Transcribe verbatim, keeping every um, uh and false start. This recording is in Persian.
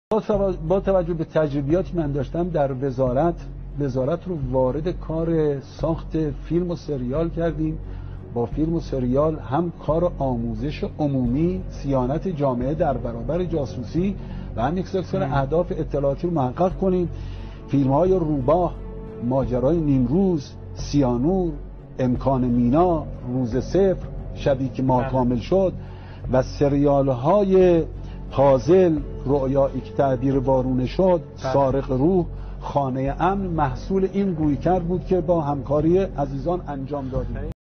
با توجه به تجربیاتی من داشتم در وزارت وزارت رو وارد کار ساخت فیلم و سریال کردیم. با فیلم و سریال هم کار آموزش عمومی، صیانت جامعه در برابر جاسوسی و هم یک سلسله اهداف اطلاعاتی رو محقق کنیم. فیلم های روباه، ماجرای نیمروز، سیانور، امکان مینا، روز صفر، شبی که ماه کامل شد و سریال های پازل، رؤیایی که تعبیر وارونه شد، سارق روح، خانه امن محصول این رویکرد بود که با همکاری عزیزان انجام دادیم.